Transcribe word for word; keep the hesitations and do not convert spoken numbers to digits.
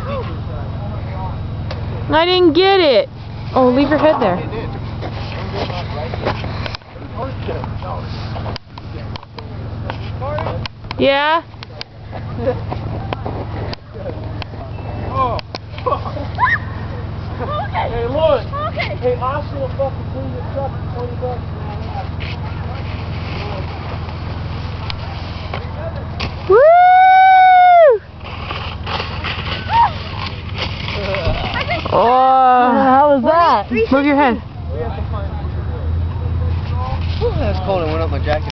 I didn't get it. Oh, leave your head there. Yeah? Hey, look. Okay. Hey, Austin will fucking clean your truck for twenty bucks. Woo! Oh, how was that? Move your head. That's cold. I went up my jacket.